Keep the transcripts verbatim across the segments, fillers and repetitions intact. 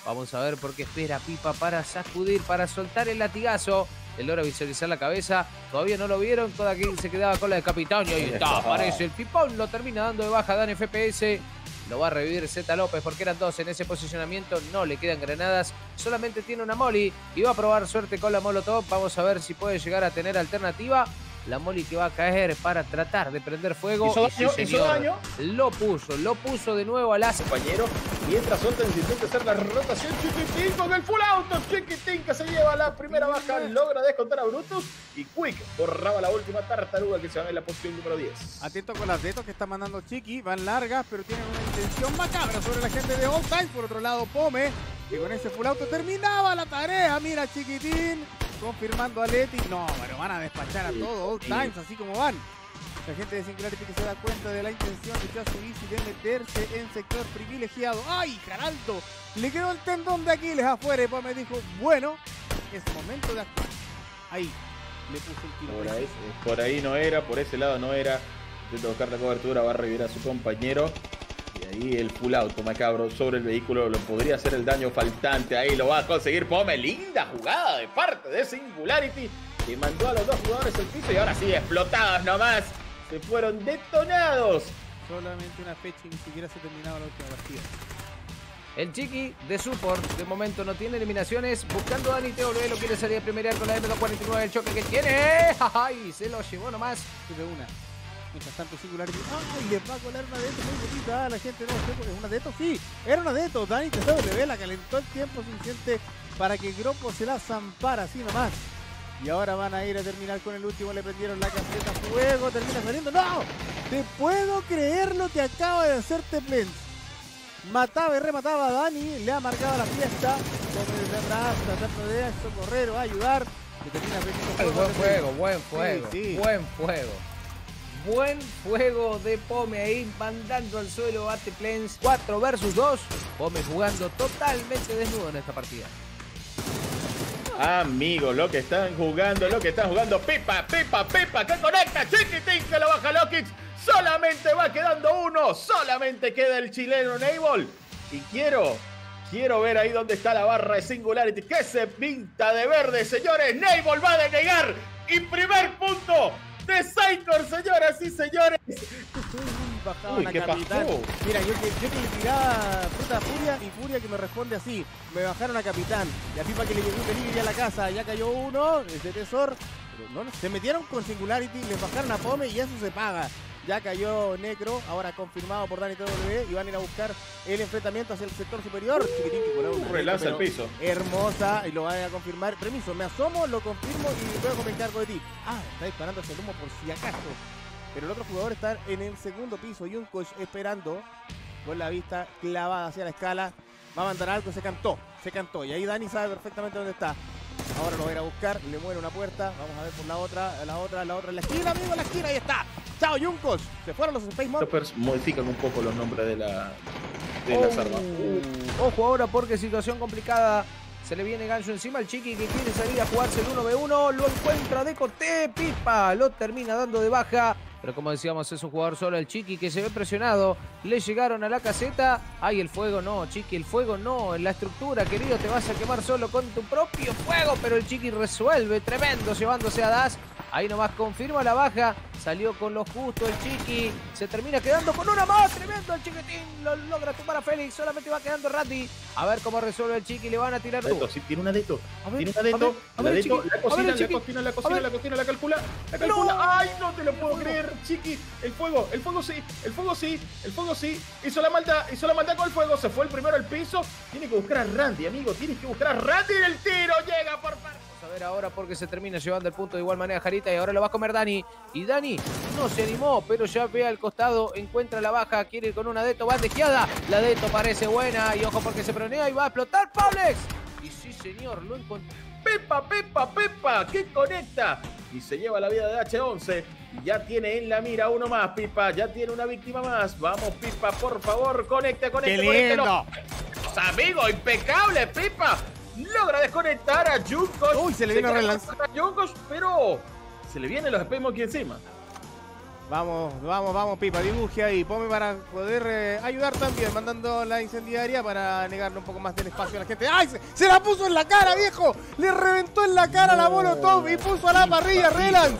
Vamos a ver por qué espera Pipa para sacudir, para soltar el latigazo. Él logra visualizar la cabeza. Todavía no lo vieron. Toda que se quedaba con la de capitán. Y ahí está, aparece el pipón. Lo termina dando de baja Dan F P S. Lo va a revivir Z López porque eran dos en ese posicionamiento. No le quedan granadas. Solamente tiene una Molly. Y va a probar suerte con la Molotov. Vamos a ver si puede llegar a tener alternativa. La Molly que va a caer para tratar de prender fuego. Hizo daño, sí, hizo daño. Lo puso, lo puso de nuevo a las... Compañero, mientras Solten intenta hacer la rotación, Chiquitín con el full auto. Chiquitín que se lleva la primera baja, logra descontar a Brutus. Y Quick borraba la última tartaruga que se va en la posición número diez. Atento con las detos que está mandando Chiqui. Van largas, pero tienen una intención macabra sobre la gente de Old Times. Por otro lado, Pome, que con ese full auto terminaba la tarea. Mira, Chiquitín. Confirmando a Leti. No, pero van a despachar a todo Old Times, así como van. La gente de Singularity que se da cuenta de la intención de Yasuichi de meterse en sector privilegiado. ¡Ay, Geraldo! Le quedó el tendón de Aquiles afuera y pues me dijo, bueno, es momento de actuar. Ahí, le puso el tiro. Por ahí, por ahí no era, por ese lado no era. Intenta buscar la cobertura, va a revivir a su compañero. Y ahí el full auto macabro sobre el vehículo lo podría hacer el daño faltante. Ahí lo va a conseguir Pome. Linda jugada de parte de Singularity, que mandó a los dos jugadores al piso y ahora sí, explotados nomás. Se fueron detonados. Solamente una fecha y ni siquiera se terminaba la última partida. El Chiqui de support de momento no tiene eliminaciones. Buscando a Dani T W, lo quiere salir a primerear con la M dos cuarenta y nueve. El choque que tiene. ¡Ay! Se lo llevó nomás. De una. Mientras tanto, Singularity. ¡Ay! Le va a colar una Deto muy bonita. La gente no sé. ¿Es una Deto? Sí, era una Deto. Dani T W la calentó el tiempo suficiente para que Gropo se la zampara así nomás. Y ahora van a ir a terminar con el último. Le prendieron la caseta a fuego. Termina saliendo. ¡No! Te puedo creer lo que acaba de hacer Teplens. Mataba y remataba a Dani. Le ha marcado la fiesta. Come desde atrás, tratando de socorrer o ayudar. Que termina Ay, buen fuego, buen fuego. Sí, sí. Buen fuego. Buen fuego de Pome ahí, mandando al suelo a Teplens. cuatro versus dos. Pome jugando totalmente desnudo en esta partida. Amigos, lo que están jugando, lo que están jugando. Pipa, Pipa, Pipa, que conecta. Chiquitín que lo baja Lokix. Solamente va quedando uno. Solamente queda el chileno Nable. Y quiero, quiero ver ahí donde está la barra de Singularity. Que se pinta de verde, señores. Nable va a denegar. Y primer punto de Saicor, señoras y señores. Bajaba la capitán. Pasó? Mira, yo que, yo que le tiraba fruta a Furia y Furia que me responde así. Me bajaron a capitán. Y a Pipa que le llegó un delivery a la casa. Ya cayó uno, ese tesor. Pero no, se metieron con Singularity, les bajaron a Pome y eso se paga. Ya cayó Necro, ahora confirmado por Dani T W. Y van a ir a buscar el enfrentamiento hacia el sector superior. Chiquitín que coló un relanza al piso. Hermosa, y lo van a confirmar. Permiso, me asomo, lo confirmo y luego me encargo de ti. Ah, está disparando hacia el humo por si acaso. Pero el otro jugador está en el segundo piso. Y un coach esperando con la vista clavada hacia la escala. Va a mandar algo, se cantó, se cantó. Y ahí Dani sabe perfectamente dónde está. Ahora lo va a ir a buscar, le muere una puerta. Vamos a ver por la otra, la otra, la otra, en la esquina, amigo, en la esquina, ahí está. Chao, Junkos. Se fueron los Space Monsters. Modifican un poco los nombres de, la, de oh, las armas. Uh. Ojo ahora porque situación complicada. Se le viene gancho encima al Chiqui que quiere salir a jugarse el uno ve uno. Lo encuentra de Coté, Pipa. Lo termina dando de baja. Pero como decíamos, es un jugador solo, el Chiqui, que se ve presionado. Le llegaron a la caseta. Ay, el fuego no, Chiqui, el fuego no. En la estructura, querido, te vas a quemar solo con tu propio fuego. Pero el Chiqui resuelve, tremendo, llevándose a Das. Ahí nomás confirma la baja. Salió con lo justo el Chiqui. Se termina quedando con una más. Tremendo el Chiquitín. Lo logra tumbar a Félix. Solamente va quedando Randy. A ver cómo resuelve el Chiqui. Le van a tirar Deto, sí, tiene una Deto. Tiene una Deto. La Deto, la cocina, la cocina, la cocina, la cocina, la calcula. La calcula. No. Ay, no te lo puedo creer, Chiqui. El fuego, el fuego sí, el fuego sí, el fuego sí. Hizo la maldad, hizo la maldad con el fuego. Se fue el primero al piso. Tiene que buscar a Randy, amigo. Tienes que buscar a Randy en el tiro. Llega por parte. A ver ahora porque se termina llevando el punto de igual manera Jarita y ahora lo va a comer Dani. Y Dani no se animó, pero ya ve al costado, encuentra la baja, quiere ir con una Deto bandejeada. La Deto parece buena y ojo porque se pronea y va a explotar Pablex. Y sí señor, lo encontró. Pepa, Pepa, Pepa, que conecta. Y se lleva la vida de H once. Y ya tiene en la mira uno más, Pipa. Ya tiene una víctima más. Vamos, Pipa, por favor, conecte, conecte, ¡qué lindo! Amigo, impecable, Pipa. Logra desconectar a Junkos. Uy, se le viene a relanzar a Junkos, pero se le vienen los Space Monkey encima. Vamos, vamos, vamos, Pipa, dibuje ahí. Ponme para poder eh, ayudar también, mandando la incendiaria para negarle un poco más del espacio a la gente. ¡Ay! Se, se la puso en la cara, viejo. Le reventó en la cara no, la Molotov y puso a la parrilla Relance.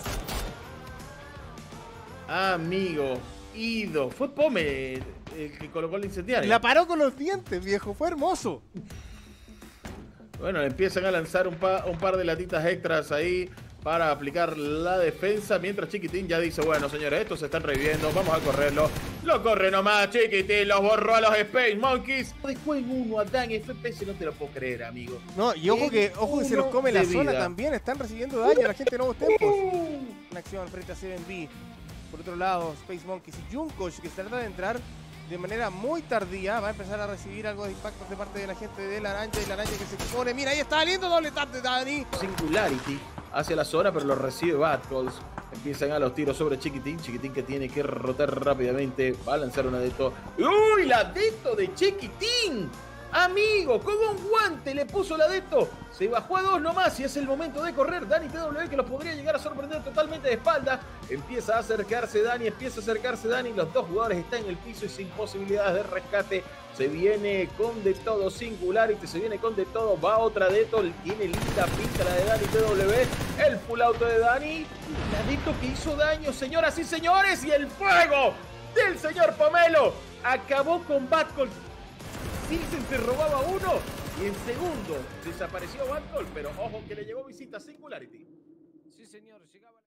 Amigo, Ido. Fue Pome el, el que colocó la incendiaria. La paró con los dientes, viejo. Fue hermoso. Bueno, empiezan a lanzar un, pa, un par de latitas extras ahí para aplicar la defensa, mientras Chiquitín ya dice, bueno, señores, estos se están reviviendo, vamos a correrlo. Lo corre nomás, Chiquitín, los borró a los Space Monkeys. Dejó en uno a Dan F P S, no te lo puedo creer, amigo. No, y ojo que, ojo que se los come la vida. zona también, están recibiendo daño la gente de Nuevos Tempos. Una acción frente a siete B. Por otro lado, Space Monkeys y Junkosh, que se trata de entrar de manera muy tardía, va a empezar a recibir algo de impactos de parte de la gente de Laranja, y Laranja que se expone. Mira, ahí está saliendo doble tap de Dani. Singularity hacia la zona, pero lo recibe Bad Calls. Empiezan a los tiros sobre Chiquitín. Chiquitín que tiene que rotar rápidamente. Va a lanzar un adepto. ¡Uy! ¡La adepto de Chiquitín! Amigo, con un guante le puso el adepto. Se bajó a dos nomás y es el momento de correr. Dani T W que los podría llegar a sorprender totalmente de espalda. Empieza a acercarse Dani, empieza a acercarse Dani. Los dos jugadores están en el piso y sin posibilidades de rescate. Se viene con de todo Singularity, se viene con de todo. Va otra adepto, tiene linda pinta la de Dani T W. El full auto de Dani. El adepto que hizo daño, señoras y señores. Y el fuego del señor Pomelo acabó con Batcall. Silsen se robaba uno y en segundo desapareció Batcall, pero ojo que le llegó visita a Singularity. Sí, señor, llegaba...